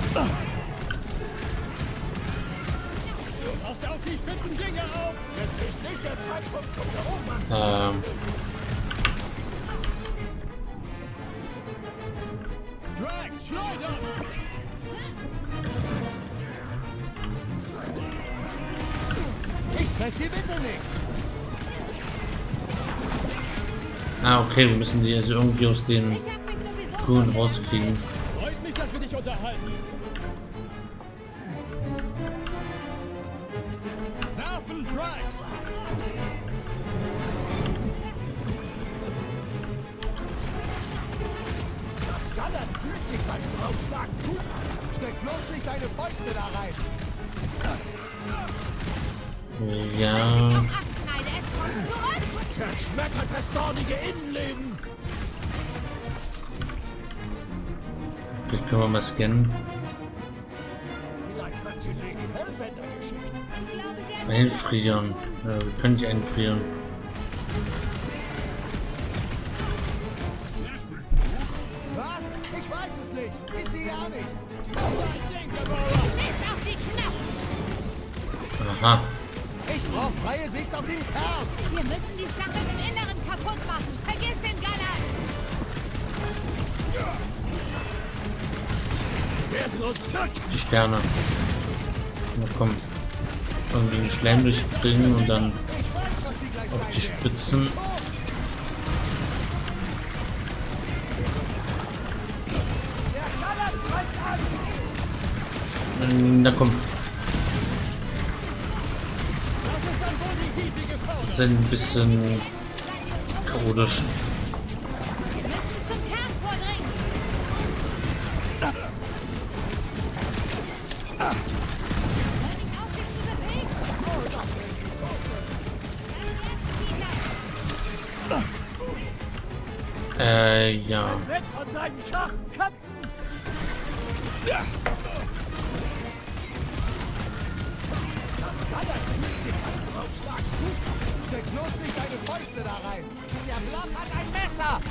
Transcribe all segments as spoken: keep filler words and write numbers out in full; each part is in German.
Passt auf die spitzen Dinge auf! Jetzt ist nicht der Zeitpunkt zum Beobachten! Ähm. Drax, schleudern! Ich treff die bitte nicht! Ah, okay, wir müssen die also irgendwie aus den Grün rauskriegen. Freut mich, dass wir dich unterhalten! Werfen, Drax! Das Gallert fühlt sich beim Draufschlag gut an. Steck bloß nicht deine Fäuste da rein. Ja. Zerschmettert das dornige Innenleben! Vielleicht können wir mal scannen. Vielleicht hat sie Lady Hellbender geschickt. Einfrieren. Ja, wir können nicht einfrieren. Was? Ich weiß es nicht. Ist sie ja nicht. Bis auf die Knochen! Aha. Ich brauche freie Sicht auf den Kern. Wir müssen die Stacheln im Inneren kaputt machen. Vergiss den Gallert! Werden uns zurück! Die Sterne. Na komm. Irgendwie den Schleim durchbringen und dann Ich weiß, was sie gleich auf die sein werden. Spitzen. Na komm. Das ist ein bisschen chaotisch. Wir müssen zum Kern vordringen! Hör nicht auf, dich zu bewegen! Äh, ja. Weg von seinen Schachkanten! Steck bloß nicht deine Fäuste da rein. Der Block hat ein Messer.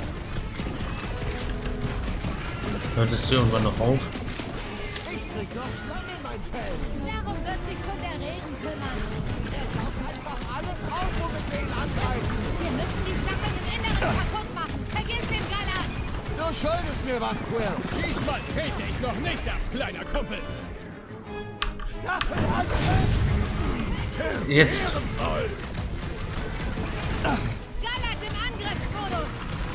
Hört es irgendwann noch auf? Ich krieg noch Schlangen in mein Fell. Darum wird sich schon der Regen kümmern. Er saugt einfach alles auf, womit wir ihn angreifen. Wir müssen die Stacheln im Inneren kaputt machen. Vergiss den Gallert! Du schuldest mir was, Quill. Diesmal trete ich noch nicht ab, kleiner Kumpel! Stachel an! Jetzt. Gallert im Angriffsmodus!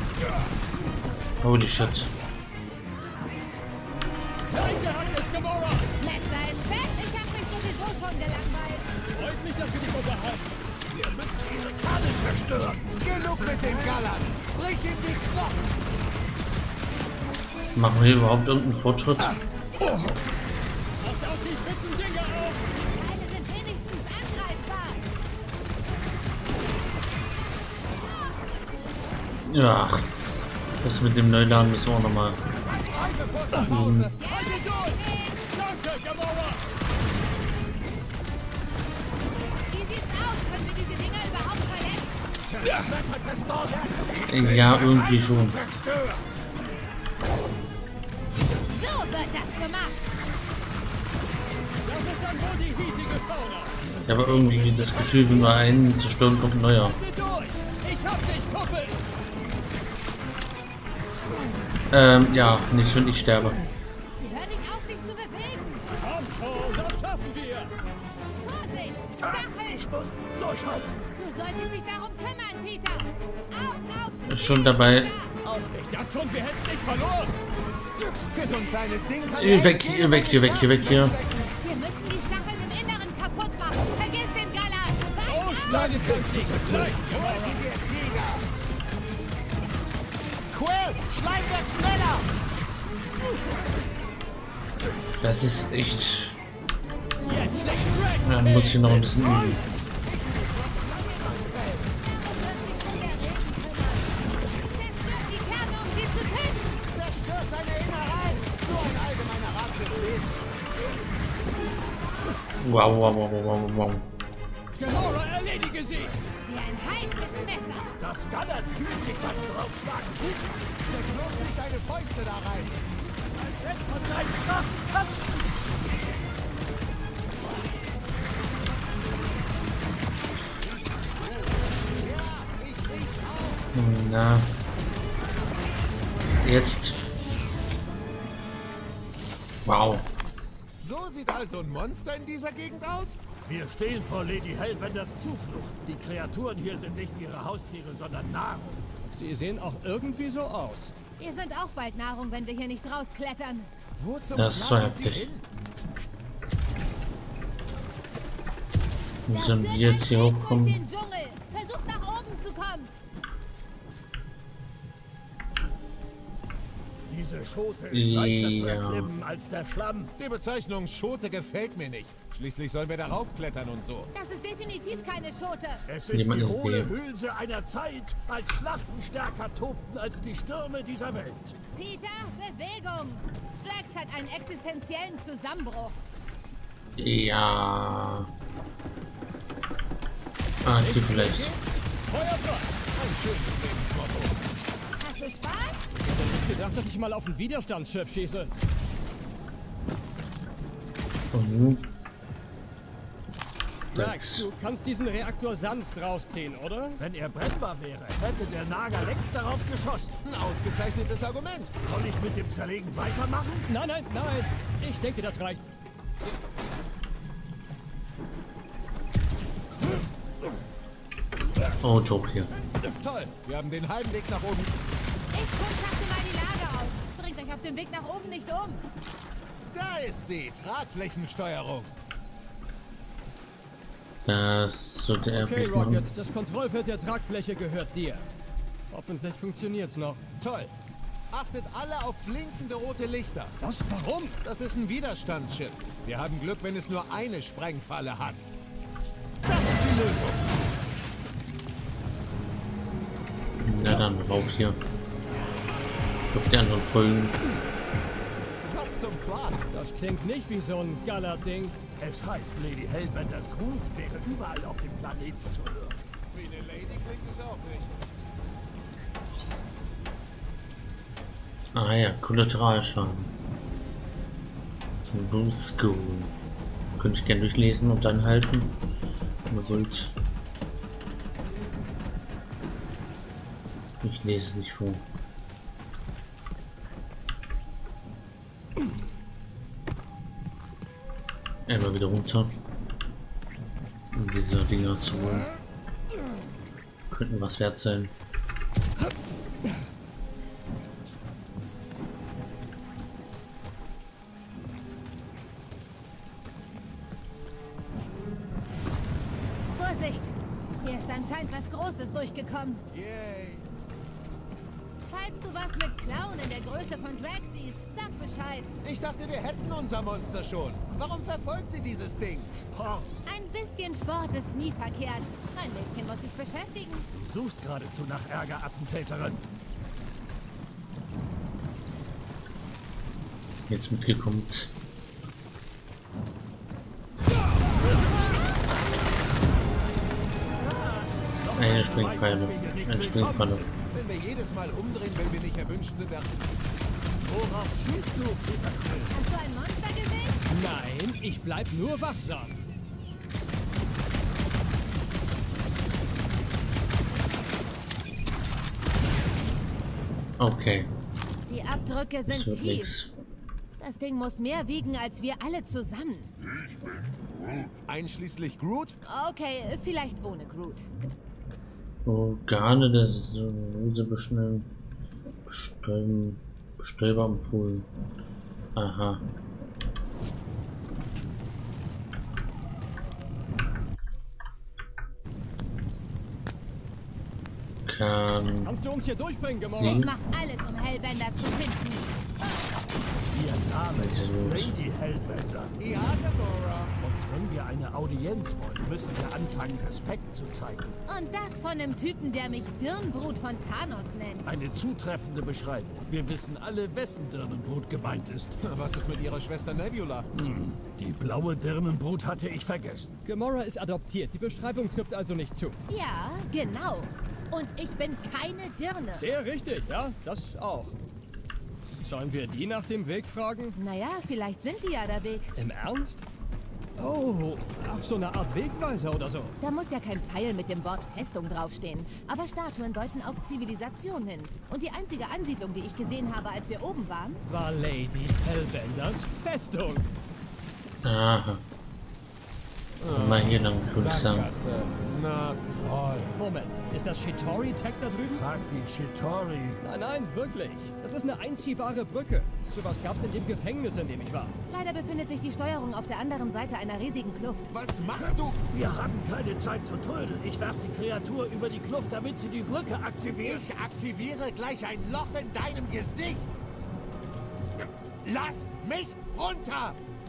Holy shit. Nein, gehabt ist Gamora! Messer ist fest. Ich hab mich sowieso schon gelangweilt. Freut mich, dass wir dich unterhalten! Wir müssen diese Karte zerstören! Genug mit dem Gallern. Brich ihm die Knochen. Machen wir überhaupt irgendeinen Fortschritt? Passt auf die spitzen Dinge auf! Teile sind wenigstens angreifbar. Ja. Das mit dem Neuladen müssen wir auch nochmal. Mhm. Halte durch! Danke, Gamora! Wie sieht's aus? Können wir diese Dinger überhaupt verletzen? Zerschmettert das Dorn! Ja, irgendwie schon. Zerstört! So wird das gemacht. Das ist dann wohl die hiesige Fauna! Ich habe irgendwie das Gefühl, wenn wir einen zerstören, kommt ein neuer. Halte durch! Ich hab dich, Kumpel! Ähm, ja, nicht wenn ich sterbe. Sie hören nicht auf, sich zu bewegen. Komm schon, das schaffen wir! Vorsicht! Stachel! Ich muss durchhalten! Du solltest dich darum kümmern, Peter. Augen auf! Ist schon dabei. Auf! Ich dachte schon, wir hätten dich verloren! Für so ein kleines Ding kann Hier der weg, echt hier weg, hier weg, hier weg, hier. Wir müssen die Stacheln im Inneren kaputt machen. Vergiss den Gallert. Oh, schlage Taktik! Gleich! Gegen der Tiger. Quill, Schleim wird schneller. Das ist echt. Jetzt schlägt Drax! Dann muss ich noch ein bisschen üben. Zerstört die Kerne, um sie zu töten. Zerstört seine Innereien. Nur ein allgemeiner Rat fürs Leben. Wow, wow, wow, wow, wow. Gamora, erledige sie! Wie ein heißes Messer. Das Gallert fühlt sich beim Draufschlagen gut! Steck bloß nicht deine Fäuste da rein. Weg von seinen Schachkanten! Na. Jetzt. Wow. So sieht also ein Monster in dieser Gegend aus? Wir stehen vor Lady Hellbenders Zuflucht. Die Kreaturen hier sind nicht ihre Haustiere, sondern Nahrung. Sie sehen auch irgendwie so aus. Wir sind auch bald Nahrung, wenn wir hier nicht rausklettern. Wo zum Das ist Schlagen Sie heftig. hin? Wie Das sollen führt wir jetzt einen hier Weg durch hochkommen? den Dschungel. Versucht nach oben zu kommen. Diese Schote ist leichter zu Ja. erklimmen als der Schlamm. Die Bezeichnung Schote gefällt mir nicht. Schließlich sollen wir darauf klettern und so. Das ist definitiv keine Schote. Es ist Jemand die eine hohle Idee? Hülse einer Zeit, als Schlachten stärker tobten als die Stürme dieser Welt. Peter, Bewegung. Drax hat einen existenziellen Zusammenbruch. Ja. Ah, hier vielleicht. Feuer frei! Ein schönes Lebensmotto. Hast du Spaß? Ich hätte nicht gedacht, dass ich mal auf ein Widerstandsschiff schieße. Und nun? Drax, du kannst diesen Reaktor sanft rausziehen, oder? Wenn er brennbar wäre, hätte der Nager längst darauf geschossen. Ein ausgezeichnetes Argument. Soll ich mit dem Zerlegen weitermachen? Nein, nein, nein. Ich denke, das reicht. Oh, Joke hier. Toll, wir haben den halben Weg nach oben. Ich kundschafte mal die Lage aus. Bringt euch auf dem Weg nach oben nicht um. Da ist sie, Tragflächensteuerung. Das sollte er Okay, vielleicht machen. Rocket, das Kontrollfeld der Tragfläche gehört dir. Hoffentlich funktioniert's noch. Toll. Achtet alle auf blinkende rote Lichter. Was? Warum? Das ist ein Widerstandsschiff. Wir haben Glück, wenn es nur eine Sprengfalle hat. Das ist die Lösung. Na dann, rauf hier. Auf die anderen folgen. Was zum Flag? Das klingt nicht wie so ein Gala-Ding. Es heißt, Lady Hellbenders Ruf wäre überall auf dem Planeten zu hören. Wie eine Lady klingt es auch nicht. Ah ja, Kollateralschaden. Blue School. Könnte ich gerne durchlesen und dann halten. Aber gut. Ich lese es nicht vor. Einmal wieder runter. Um diese Dinger zu holen. Könnten was wert sein. Vorsicht! Hier ist anscheinend was Großes durchgekommen. Yay. Falls du was mit Klauen in der Größe von Drax siehst, sag Bescheid. Ich dachte, wir hätten unser Monster schon. Warum verfolgt sie dieses Ding? Sport. Ein bisschen Sport ist nie verkehrt. Ein Mädchen muss sich beschäftigen. Du suchst geradezu nach Ärger, Attentäterin. Jetzt mitgekommen. Eine Springpfeile. Eine Springpfeile. Wenn wir jedes Mal umdrehen, wenn wir nicht erwünscht sind, dann... Worauf schießt du, Peter Quill? Hast du ein Monster gesehen? Nein, ich bleib nur wachsam. Okay. Die Abdrücke Das sind wird tief. nix. Das Ding muss mehr wiegen als wir alle zusammen. Einschließlich Groot? Okay, vielleicht ohne Groot. Organe der Suse beschnellen. Bestäuben. Bestäuber empfohlen. Aha. Kann. Kannst du uns hier durchbringen, Gamora? Sie- Ich mach alles, um Hellbender zu finden. Ihr Name ist Also- Lady Hellbender. Ja, Gamora. Und wenn wir eine Audienz wollen, müssen wir anfangen, Respekt zu zeigen. Und das von einem Typen, der mich Dirnbrut von Thanos nennt. Eine zutreffende Beschreibung. Wir wissen alle, wessen Dirnenbrut gemeint ist. Was ist mit ihrer Schwester Nebula? Die blaue Dirnenbrut hatte ich vergessen. Gamora ist adoptiert. Die Beschreibung trifft also nicht zu. Ja, genau. Und ich bin keine Dirne. Sehr richtig, ja, das auch. Sollen wir die nach dem Weg fragen? Naja, vielleicht sind die ja der Weg. Im Ernst? Oh, ach, so eine Art Wegweiser oder so. Da muss ja kein Pfeil mit dem Wort Festung draufstehen. Aber Statuen deuten auf Zivilisation hin. Und die einzige Ansiedlung, die ich gesehen habe, als wir oben waren... War Lady Hellbenders Festung. Aha. Mal hier lang, würde ich sagen. Sackgasse. Na toll. Moment, ist das Shitori Tech da drüben? Frag die Shitori. Nein, nein, wirklich. Das ist eine einziehbare Brücke. Sowas gab's in dem Gefängnis, in dem ich war. Leider befindet sich die Steuerung auf der anderen Seite einer riesigen Kluft. Was machst du? Wir haben keine Zeit zu trödeln. Ich werfe die Kreatur über die Kluft, damit sie die Brücke aktiviert. Ich aktiviere gleich ein Loch in deinem Gesicht. Lass mich runter!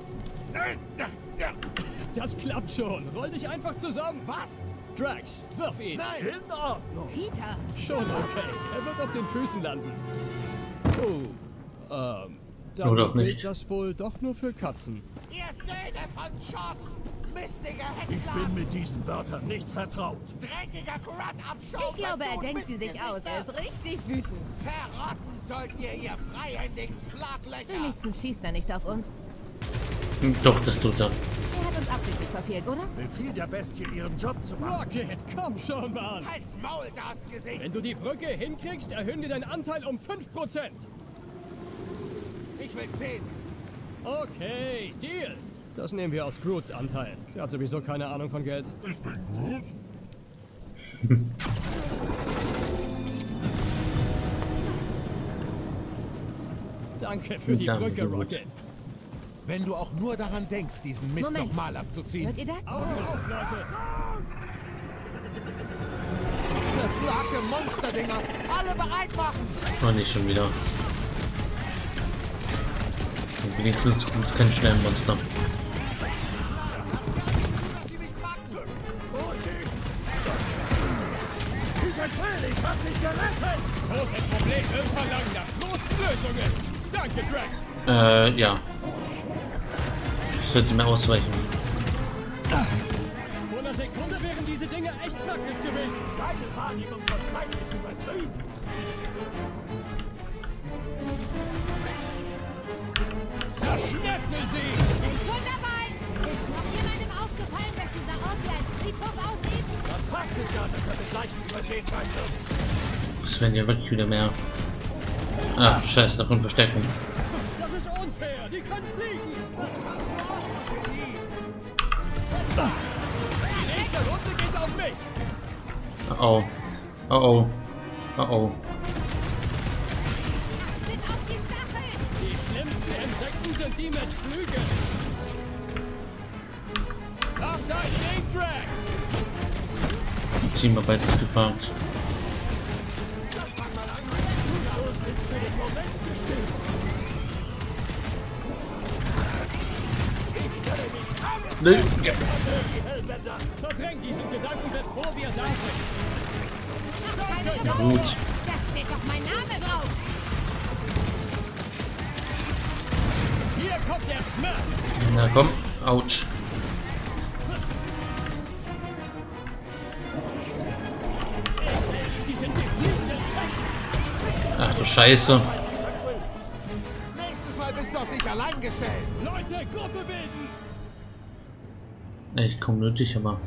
Das klappt schon. Roll dich einfach zusammen. Was? Drax, wirf ihn. Nein! In Ordnung. Peter! Schon okay. Er wird auf den Füßen landen. Oh, ähm, dann Oder auch gilt nicht. das wohl doch nur für Katzen. Ihr Söhne von Schocks! Mistige Ich Händler! bin mit diesen Wörtern nicht vertraut. Dreckiger Grutt-Abschaum! Ich glaube, er denkt sie sich aus. Er ist richtig wütend. Verrotten sollt ihr, ihr freihändigen Schlaglöcher! Wenigstens schießt er nicht auf uns. Doch, das tut er. Er hat uns absichtlich verfehlt, oder? Befiehl der Bestie, ihren Job zu machen. Rocket, komm schon, Mann. Halt's Maul, das Gesicht! Wenn du die Brücke hinkriegst, erhöhen wir deinen Anteil um fünf Prozent. Ich will zehn! Okay, Deal. Das nehmen wir aus Groots Anteil. Der hat sowieso keine Ahnung von Geld. Danke für die Danke, Brücke, gut. Rocket. Wenn du auch nur daran denkst, diesen Mist Moment. nochmal abzuziehen. Hört ihr das? Augen auf, Leute. Verflagte Monsterdinger! Alle bereit machen! Oh, nicht schon wieder. Und wenigstens ist kein Schnellmonster. Dass sie mich packen! Vorsicht! Peter Quill, ich hab dich gerettet! Großes Problem, wir verlangen nach großen Lösungen. Danke, Drax. Äh, ja. Ich sollte mir ausweichen. Vor einer Sekunde wären diese Dinge echt praktisch gewesen. Deine Wahrnehmung von Zeit ist übertrieben. Zerschnetzel sie! Bin schon dabei! Ist noch jemandem aufgefallen, dass dieser Ort wie ein Friedhof aussieht? Dann passt es ja, dass er mit Leichen übersät sein wird. Das werden ja wirklich wieder mehr. Ah, scheiße, davon Verstärkung. Das ist unfair. Die können fliegen. Die nächste Runde geht auf mich. Oh oh. Oh oh. Oh oh. Sind auf die Stacheln! Die schlimmsten Insekten sind die mit Flügeln. Mach dein Ding, Drax. Ziehen wir beides geparkt. Nö. Ja. Verdräng diesen Gedanken, bevor wir da sind. Keine Sorge! Gut. Da steht doch mein Name drauf! Hier kommt der Schmerz. Na komm. Autsch. Die sind die fliegenden Insekten. Ach du Scheiße. Nächstes Mal bist du auf dich allein gestellt! Leute, Gruppe bilden. Echt kaum nötig, aber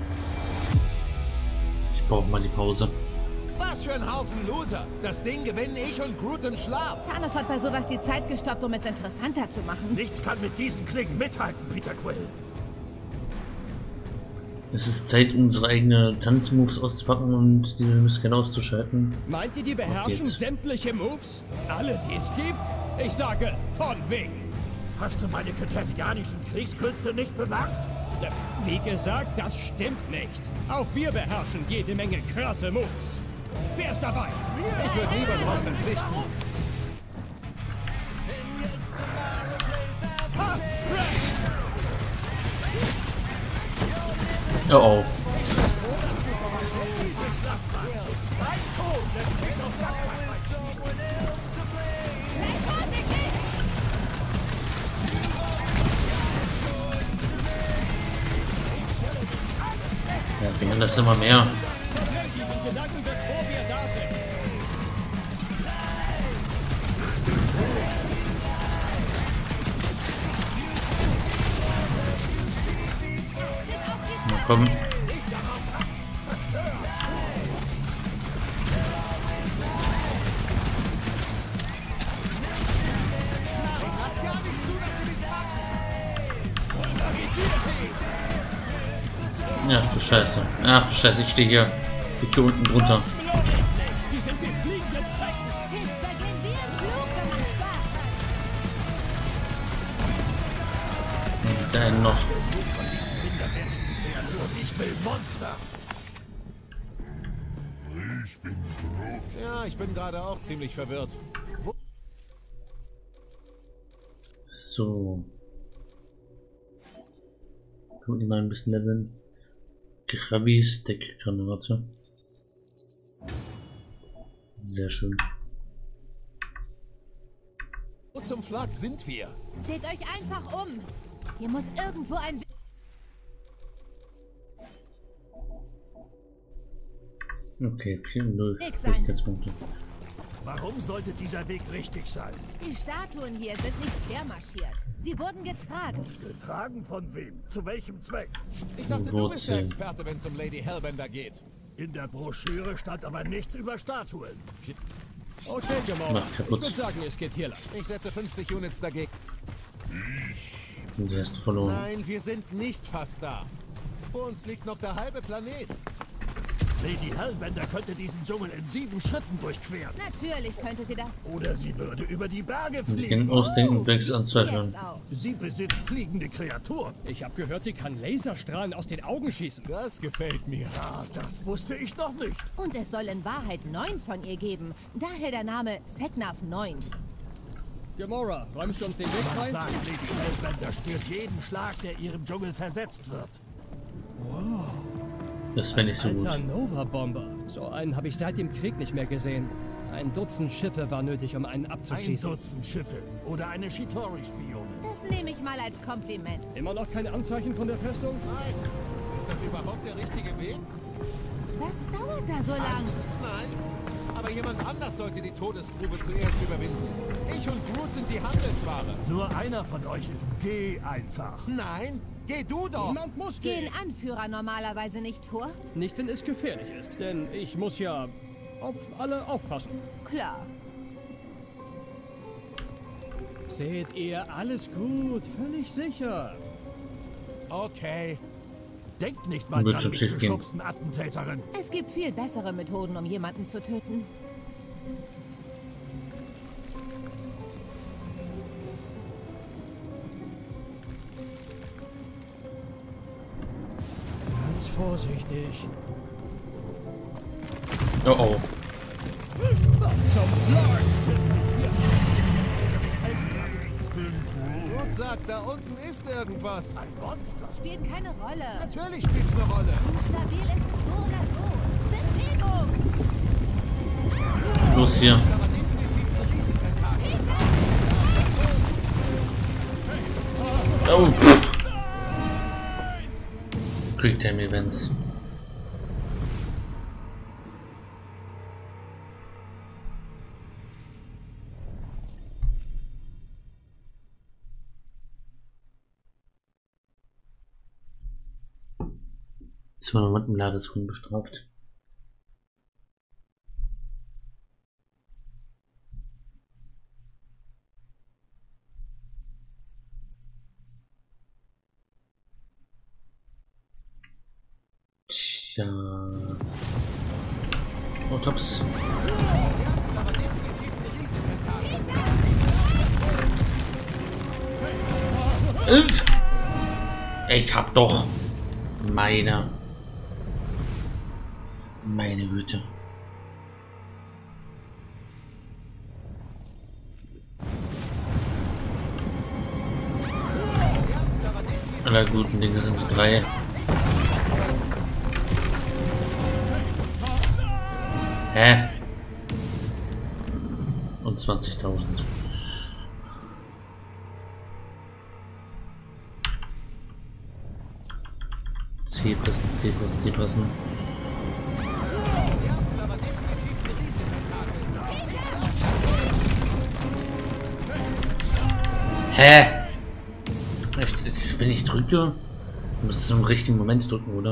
ich brauche mal die Pause. Was für ein Haufen Loser! Das Ding gewinne ich und Groot im Schlaf! Thanos hat bei sowas die Zeit gestoppt, um es interessanter zu machen. Nichts kann mit diesen Klingen mithalten, Peter Quill. Es ist Zeit, unsere eigenen Tanzmoves auszupacken und die Missken auszuschalten. Meint ihr, die beherrschen geht's. sämtliche Moves? Alle, die es gibt? Ich sage, von wegen. Hast du meine ketavianischen Kriegskünste nicht bemerkt? Wie gesagt, das stimmt nicht. Auch wir beherrschen jede Menge krasse Moves. Wer ist dabei? Ich würde lieber drauf verzichten. Fast Drax! Oh oh. Sei vorsichtig! Ja, wir haben das immer mehr. Diesen Gedanken, bevor wir da sind. Komm. Ja, du Scheiße. Ach du Scheiße, ich stehe hier. Ich gehe unten drunter. Die sind wie fliegende Zecken. Tipps vergehen wie im Flug, wenn man Spaß hat. Da einen noch. Von diesen minderwertigen Kreaturen. Ich will Monster. Ja, ich bin gerade auch ziemlich verwirrt. Wo So. Kann man mal ein bisschen leveln. Grabis Deckgranate. Sehr schön. wo zum Schlag sind wir? Seht euch einfach um. Hier muss irgendwo ein... Okay, vier null Weg sein. Fähigkeitspunkte. Warum sollte dieser Weg richtig sein? Die Statuen hier sind nicht hermarschiert. Sie wurden getragen. Getragen von wem? Zu welchem Zweck? Ich dachte, du bist der Wurzeln. Experte, wenn es um Lady Hellbender geht. In der Broschüre stand aber nichts über Statuen. Okay, Gemauer. Mach Ich kaputt. würde sagen, es geht hier lang. Ich setze fünfzig Units dagegen. Und die hast du verloren. Nein, wir sind nicht fast da. Vor uns liegt noch der halbe Planet. Lady Hellbender könnte diesen Dschungel in sieben Schritten durchqueren. Natürlich könnte sie das. Oder sie würde über die Berge Den fliegen. Ausdenken wächst an Zweifeln. Jetzt auch. Sie besitzt fliegende Kreaturen. Ich habe gehört, sie kann Laserstrahlen aus den Augen schießen. Das gefällt mir. Ah, das wusste ich noch nicht. Und es soll in Wahrheit neun von ihr geben. Daher der Name Seknaf neun. Gamora, räumst du uns den Weg Man frei? sagt, Lady Hellbender spürt jeden Schlag, der ihrem Dschungel versetzt wird. Das wäre nicht so Alter gut. Nova-Bomber. So einen habe ich seit dem Krieg nicht mehr gesehen. Ein Dutzend Schiffe war nötig, um einen Ein abzuschießen. Dutzend Schiffe oder eine Shitori-Spionin. Das nehme ich mal als Kompliment. Immer noch kein Anzeichen von der Festung? Nein. Ist das überhaupt der richtige Weg? Was dauert da so lang? Nein. Aber jemand anders sollte die Todesgrube zuerst überwinden. Ich und Groot sind die Handelsware. Nur einer von euch ist... Geh einfach. Nein, geh du doch. Niemand muss Gehen gehen. Anführer normalerweise nicht vor? Nicht, wenn es gefährlich ist. Denn ich muss ja auf alle aufpassen. Klar. Seht ihr, alles gut. Völlig sicher. Okay. Denkt nicht mal Wird dran, schon mich schief zu gehen. schubsen, Attentäterin. Es gibt viel bessere Methoden, um jemanden zu töten. Ganz vorsichtig. Oh oh. Was zum Flag? Groot sagt, da unten ist irgendwas. Ein Monster. Spielt keine Rolle. Natürlich spielt's eine Rolle. Stabil ist es so oder so. Bewegung! Los hier. Aber definitiv ein Riesententakel. Oh. Quicktime Events. zweihundert im Ladescreen bestraft. Tja. Oh, tops. Aber definitiv ein Riesententakel. Ich hab doch meine. Meine Güte. Aller guten Dinge sind drei. Hä? Und zwanzigtausend. C-Pressen, C-Pressen, C-Pressen. Aber definitiv ein Riesententakel. Hä? Ich, ich, wenn ich drücke, Du musst es im richtigen Moment drücken, oder?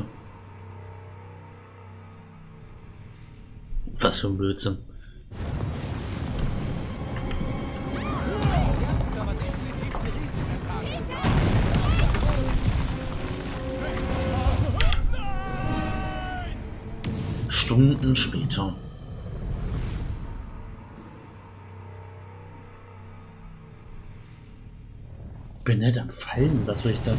Was für ein Blödsinn. Stunden später. Bin nicht am Fallen, was soll ich da?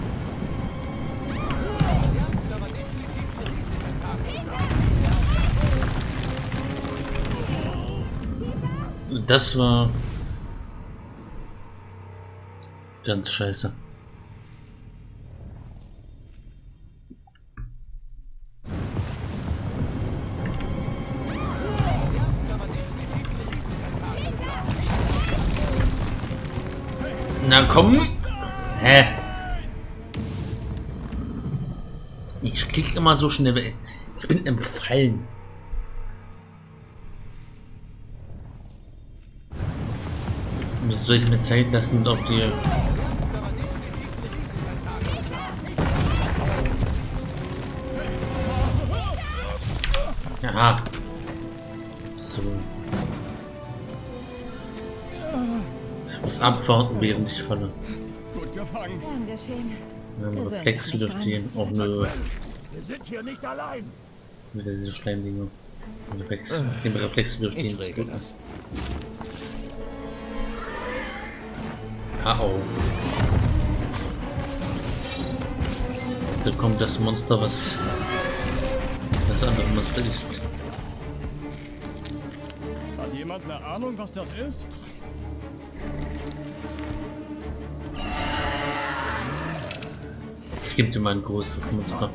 Das war ganz scheiße. Na komm! Hä? Ich klick immer so schnell. Ich bin im Fallen. Soll ich mir Zeit lassen, ob die... Aha. So. Ich muss abwarten, während ich falle. Gut gefangen. Gern geschehen. Wir haben Reflex widerstehen. Auch eine... Wir sind hier nicht allein. Wieder diese Schleimdinger. Reflex. Dem Reflex widerstehen. Ich regel das. Ah oh. Da kommt das Monster, was das andere Monster ist. Hat jemand eine Ahnung, was das ist? Es gibt immer ein großes Monster.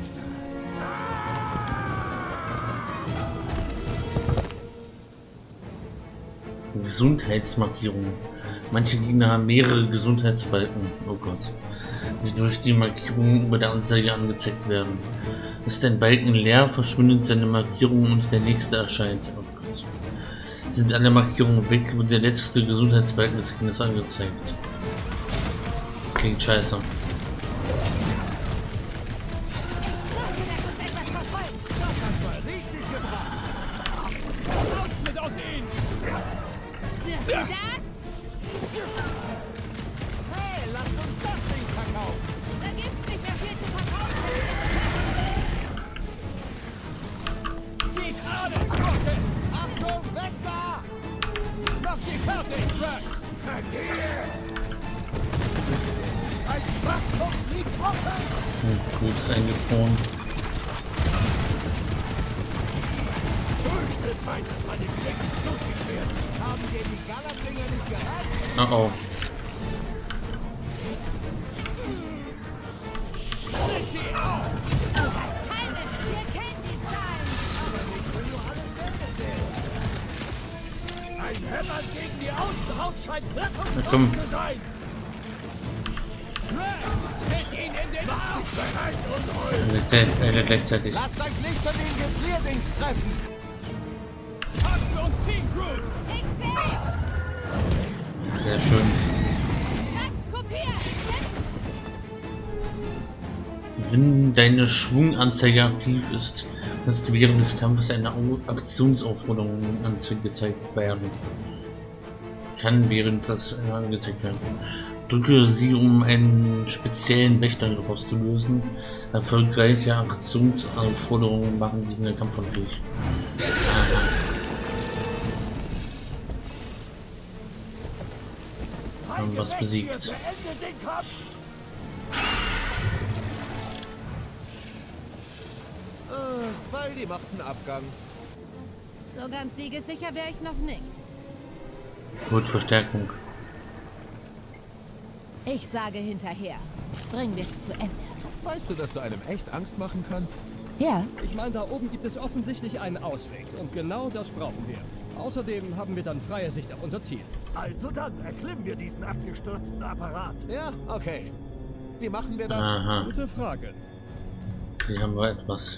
Gesundheitsmarkierungen. Manche Gegner haben mehrere Gesundheitsbalken. Oh Gott. Die durch die Markierungen über der Anzeige angezeigt werden. Ist ein Balken leer, verschwindet seine Markierung und der nächste erscheint. Oh Gott. Sind alle Markierungen weg, wird der letzte Gesundheitsbalken des Kindes angezeigt. Klingt scheiße. Ausschnitt aus ihnen! Spürst du das? Hey, lasst uns das Ding verkaufen. Da gibt's nicht mehr viel zu verkaufen. Nicht alles! Rocket! Achtung, weg da! Mach sie fertig, Drax! Vergehe! Ein Schwachpunkt liegt offen! Hm, gut ist eingefroren. Höchste Zeit, dass meine Klinken blutig werden. Haben wir die Galabringer nicht gehört? Oh oh. Leg sie auf! Keine vier Candy-Zahlen. Ein Hämmern gegen die Außenhaut scheint Na wirkungsvoll komm. zu sein. Tritt ihn in den Mach Arsch! dich bereit und roll. Alle gleichzeitig. Lasst euch nicht von den Gefrierdings treffen! Packen und ziehen, Groot! Ich seh. Sehr schön. Schatz kopiert. Wenn deine Schwunganzeige aktiv ist, kannst du während des Kampfes eine Au- Aktionsaufforderung angezeigt werden. Kann während das äh, angezeigt werden. Drücke sie, um einen speziellen Wächterangriff auszulösen. Erfolgreiche Aktionsaufforderungen machen Gegner kampfunfähig. Aha. Haben was besiegt. Beendet den Kampf. Äh, weil die machten Abgang. So ganz siegessicher wäre ich noch nicht. Gut, Verstärkung. Ich sage hinterher. Bringen wir es zu Ende. Weißt du, dass du einem echt Angst machen kannst? Ja, Ich meine, da oben gibt es offensichtlich einen Ausweg. Und genau das brauchen wir. Außerdem haben wir dann freie Sicht auf unser Ziel. Also dann erklimmen wir diesen abgestürzten Apparat. Ja, okay. Wie machen wir das? Aha, Gute Frage. hier haben wir etwas.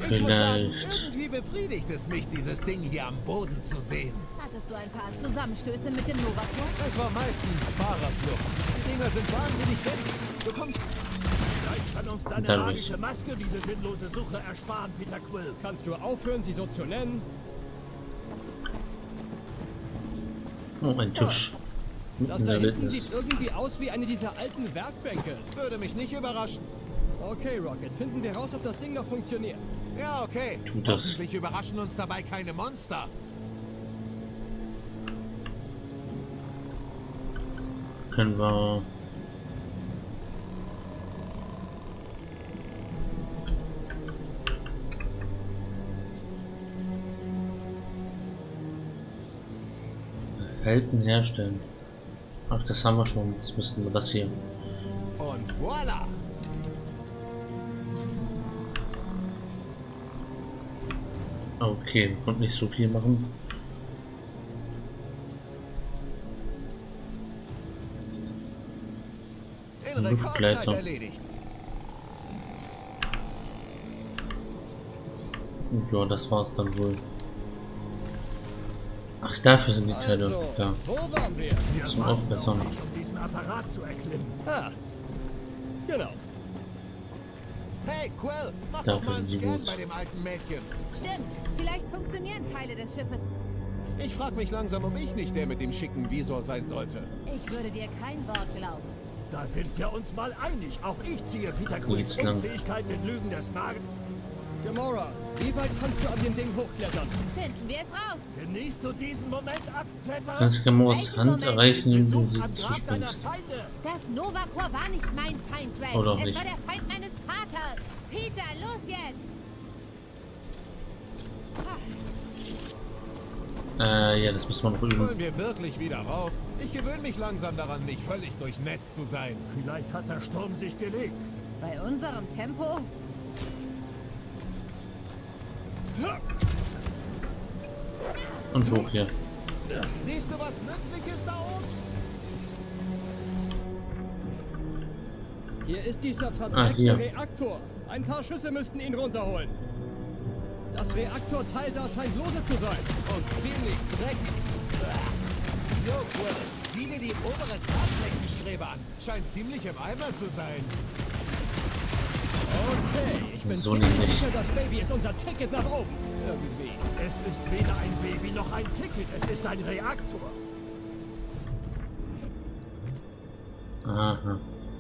Ich muss sagen, Vielleicht. irgendwie befriedigt es mich, dieses Ding hier am Boden zu sehen. Hattest du ein paar Zusammenstöße mit dem Nova-Core? Es war meistens Fahrerflucht. Die Dinger sind wahnsinnig fest. Du kommst... Vielleicht kann uns deine Dadurch. magische Maske diese sinnlose Suche ersparen, Peter Quill. Kannst du aufhören, sie so zu nennen? Oh, ein Tisch. Mitten Das in da der hinten Wildnis. sieht irgendwie aus wie eine dieser alten Werkbänke. Würde mich nicht überraschen. Okay, Rocket, finden wir raus, ob das Ding noch funktioniert. Ja, okay. Tut das. Hoffentlich überraschen uns dabei keine Monster. Können wir. Helden herstellen. Ach, das haben wir schon. Jetzt müssten wir das hier. Und voila! Okay, wir konnten nicht so viel machen. In Rekordzeit Luftleiter. erledigt. Und ja, das war's dann wohl. Ach, dafür sind die Teile Also, da. wo waren wir? Wir Zum warten Aufbessern. auf dich, um diesen Apparat zu erklimmen. Ah, genau. Hey, Quill, mach Da doch mal einen sind die Scan Boots. bei dem alten Mädchen. Stimmt. Vielleicht funktionieren Teile des Schiffes. Ich frag mich langsam, ob ich nicht der mit dem schicken Visor sein sollte. Ich würde dir kein Wort glauben. Da sind wir uns mal einig. Auch ich ziehe Peter Quills geht's lang? Unfähigkeit mit Lügen des Nagels. Gamora, wie weit kannst du an dem Ding hochklettern? Finden wir es raus. Genießt du diesen Moment, Attentäter? Kannst Gamoras Welchen Hand Moment? erreichen, indem du Besuch sie am Grab deiner zurücknimmst. Feinde. Das Nova-Core war nicht mein Feind, Drax. Oder auch es nicht. war der Feind meines Vaters. Peter, los jetzt! Äh, ja, das müssen wir noch üben. Wollen wir wirklich wieder rauf? Ich gewöhne mich langsam daran, nicht völlig durchnässt zu sein. Vielleicht hat der Sturm sich gelegt. Bei unserem Tempo? Und hoch hier. Siehst du was Nützliches da oben? Hier ist dieser Ah, verdreckte hier. Reaktor. Ein paar Schüsse müssten ihn runterholen. Das Reaktorteil da scheint lose zu sein. Und ziemlich dreckig. Jo, Quill, sieh dir die obere Tragflächenstrebe an. Scheint ziemlich im Eimer zu sein. Okay, ich bin So ziemlich nämlich. sicher, das Baby ist unser Ticket nach oben. Irgendwie. Es ist weder ein Baby noch ein Ticket. Es ist ein Reaktor. Aha.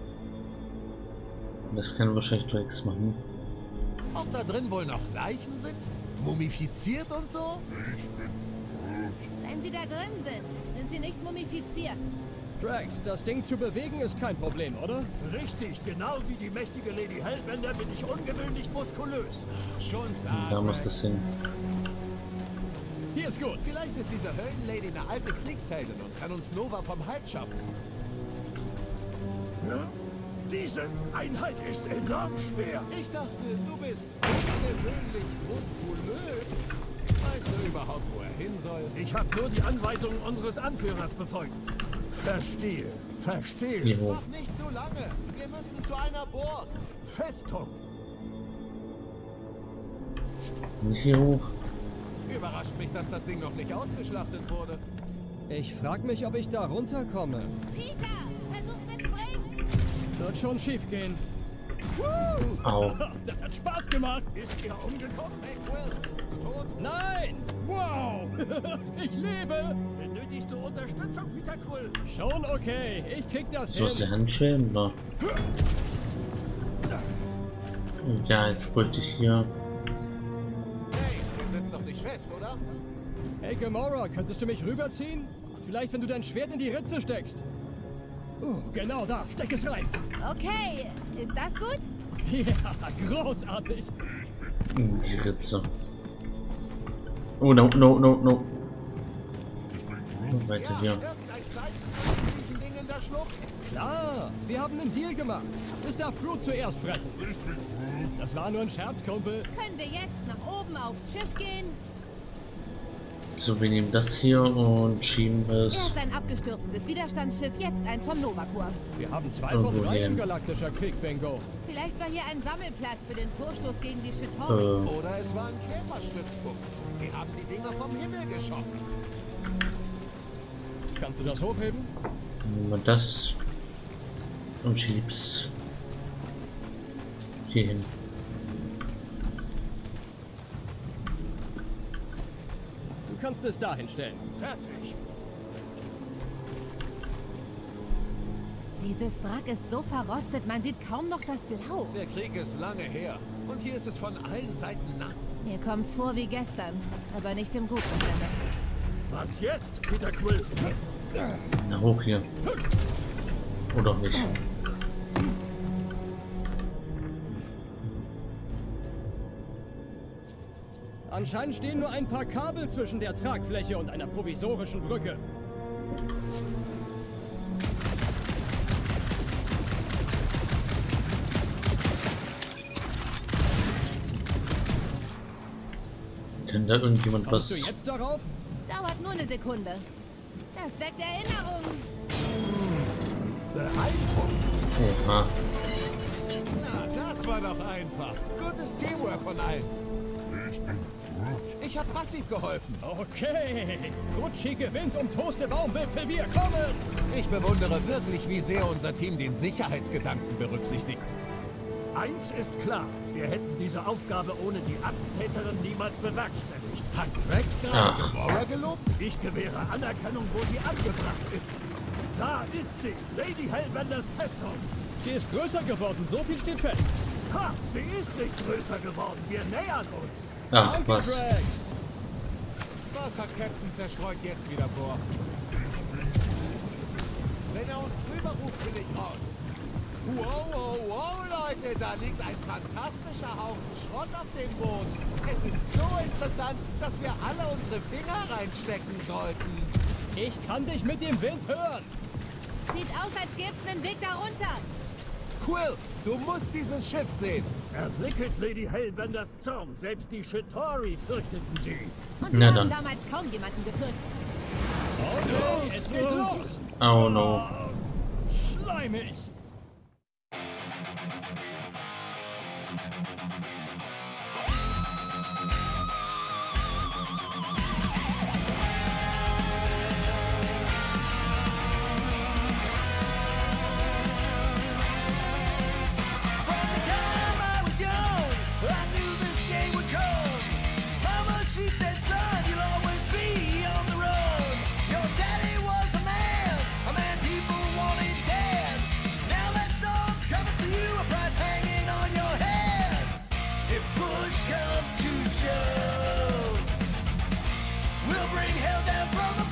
Das kann wahrscheinlich Drax machen. Ob da drin wohl noch Leichen sind? Mumifiziert und so? Wenn sie da drin sind, sind sie nicht mumifiziert. Drax, das Ding zu bewegen ist kein Problem, oder? Richtig, genau wie die mächtige Lady Hellbender bin ich ungewöhnlich muskulös. Schon klar. Da muss Drax. das hin. Hier ist gut. Vielleicht ist diese Höllenlady eine alte Kriegsheldin und kann uns Nova vom Hals schaffen. Ja? Diese Einheit ist enorm schwer. Ich dachte, du bist ungewöhnlich muskulös. Weißt du überhaupt, wo er hin soll? Ich habe nur die Anweisungen unseres Anführers befolgt. Verstehe, verstehe. Hier hoch. Mach nicht so lange. Wir müssen zu einer Burg. Festung. Nicht hier hoch. Überrascht mich, dass das Ding noch nicht ausgeschlachtet wurde. Ich frag mich, ob ich da runterkomme. Peter, versuch mit Springen! Wird schon schief gehen. Au. Das hat Spaß gemacht. Ist er umgekommen? Hey, Quill, bist du tot? Nein! Wow! Ich lebe! Benötigst du Unterstützung, Peter Quill? Schon okay. Ich krieg das So ist die hin. Handschellen, oder? Ja, jetzt bräuchte ich hier. Hey, ihr sitzt doch nicht fest, oder? Hey Gamora, könntest du mich rüberziehen? Vielleicht, wenn du dein Schwert in die Ritze steckst. Uh, genau da. Steck es rein. Okay, ist das gut? Ja, großartig. In die Ritze. Oh, no, no, no, no. Und weiter Ja, hier. irgendein Zeichen von diesen Dingen in der Schlucht? Klar, wir haben einen Deal gemacht. Es darf Groot zuerst fressen. Das war nur ein Scherz, Kumpel. Können wir jetzt nach oben aufs Schiff gehen? So, wir nehmen das hier und schieben es. Erst ein abgestürztes Widerstandsschiff, jetzt eins vom Novakur. Wir haben zwei Irgendwo von drei hier. im Galaktischer Krieg, Bingo. Vielleicht war hier ein Sammelplatz für den Vorstoß gegen die Äh, Chitauri. Oder es war ein Käferstützpunkt. Sie haben die Dinger vom Himmel geschossen. Kannst du das hochheben? nehmen wir das und schieb's hier hin. Du kannst es dahin stellen. Fertig. Dieses Wrack ist so verrostet, man sieht kaum noch das Blau. Der Krieg ist lange her. Und hier ist es von allen Seiten nass. Mir kommt's vor wie gestern, aber nicht im guten Sinne. Was jetzt, Peter Quill? Na, hoch hier. Oder nicht. Anscheinend stehen nur ein paar Kabel zwischen der Tragfläche und einer provisorischen Brücke. Kann da irgendjemand Kommst du was... jetzt darauf? Dauert nur eine Sekunde. Das weckt Erinnerungen. Beeindruckend. Oha. Na, das war doch einfach. Gutes Teamwork von allen. Ich habe passiv geholfen. Okay. Gucci gewinnt um Toaste Baumwipfel. Wir kommen! Ich bewundere wirklich, wie sehr unser Team den Sicherheitsgedanken berücksichtigt. Eins ist klar, wir hätten diese Aufgabe ohne die Attentäterin niemals bewerkstelligt. Hat Drax gerade Ah. Gamora gelobt? Ich gewähre Anerkennung, wo sie angebracht ist. Da ist sie, Lady Hellbenders Festung. Sie ist größer geworden, so viel steht fest. Ha, sie ist nicht größer geworden, wir nähern uns. Ach, Danke, was? Drax. Was hat Captain Zerstreut jetzt wieder vor? Wenn er uns rüberruft, bin ich raus. Wow, wow, wow, Leute, da liegt ein fantastischer Haufen Schrott auf dem Boden. Es ist so interessant, dass wir alle unsere Finger reinstecken sollten. Ich kann dich mit dem Wind hören. Sieht aus, als gäb's einen Weg darunter. Quill, du musst dieses Schiff sehen. Erblicket Lady Hellbenders Zorn, selbst die Chitauri fürchteten sie. Und Na wir dann. haben damals kaum jemanden gefürchtet. Okay, es geht los. Oh no. Schleimig. From the time I was young, I knew this day would come. Mama, she said, son, you'll always be on the run. Your daddy was a man, a man people wanted dead. Now that storm's coming for you, a price hanging on your head. If push comes to shove, we'll bring hell down from